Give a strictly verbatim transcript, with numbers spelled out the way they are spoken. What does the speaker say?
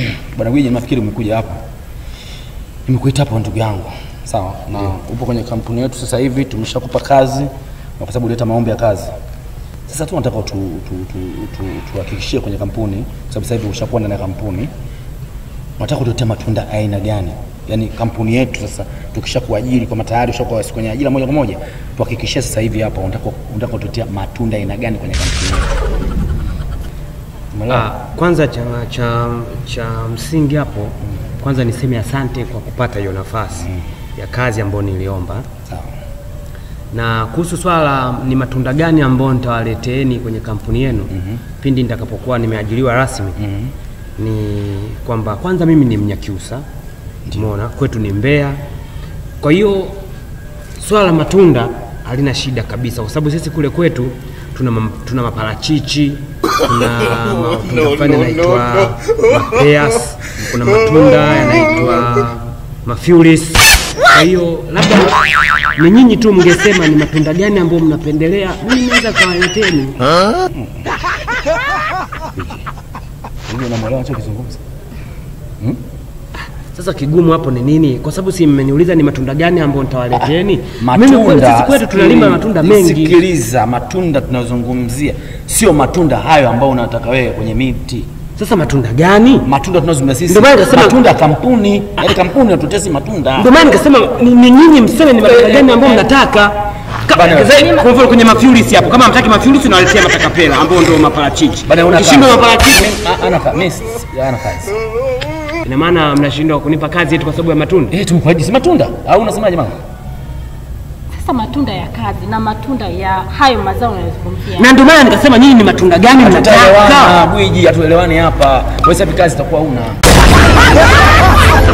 Bwana Gwiji, nafikiri umekuja hapa. Nimekuita hapa ndugu yangu. Sawa? Na yeah. Upo kwenye kampuni yetu sasa hivi, tumeshakupa kazi kwa sababu uleta maombi ya kazi. Sasa tu tunataka tu tuhakikishie tu, tu, tu, kwenye kampuni, kwa sababu sasa hivi ushakuwa ndani ya kampuni. Unataka kutuletea matunda aina gani? Yaani kampuni yetu sasa tukishakuajiri kama tayari ushakuwa kwenye ajira moja kwa moja, tuhakikishie sasa hivi hapa unataka unataka kutuletea matunda aina gani kwenye kampuni yetu? Ah, kwanza cha cha cha msingi hapo, mm. kwanza niseme asante kwa kupata hiyo nafasi mm. ya kazi ambayo niliomba. Sawa. Na kuhusu swala ni matunda gani ambayo nitawaleteeni kwenye kampuni yenu mm -hmm. pindi nitakapokuwa nimeajiriwa rasmi, mm -hmm. ni kwamba kwanza mimi ni Mnyakyusa, umeona, kwetu ni Mbeya. Kwa hiyo swala la matunda halina shida kabisa, kwa sababu sisi kule kwetu tuna tuna maparachichi, kuna matunda fulani yanaitwa mapeas, kuna matunda yanaitwa mafulis. Kwa hiyo labda ni nyinyi tu mngesema ni matunda gani ambayo mnapendelea, mimi naweza kuwaleteni. Ndio namuelewa anachokizungumza. Hmm? Sasa kigumu hapo ni nini? Kwa sababu si mmeniuliza ni matunda gani ambayo nitawaleteni. Mimi sisi kwetu tunalima matunda mengi. Sikiliza, matunda tunazungumzia sio matunda hayo ambayo unataka wewe kwenye miti. Sasa matunda gani? Matunda tunazungumzia sisi. Ndio maana nikasema matunda ya kampuni, yaani kampuni inatutesi matunda. Ndio maana nikasema ni nyinyi mseme ni matunda gani ambayo mnataka. Kwa hivyo kwenye mafulis hapo, kama mtaki mafulis unawaletea matakapela ambayo ndio maparachichi. Ukishindwa maparachichi ana kazi, ana kazi. Ina maana mnashindwa kunipa kazi yetu kwa sababu ya matunda? Eh, tumkuahidi si matunda. Au unasemaje mama? Sasa matunda ya kazi na matunda ya hayo mazao unayozungumzia. Na ndio maana nikasema nyinyi ni matunda gani mnataka? Gwiji, hatuelewani hapa. Wewe sasa kazi itakuwa una.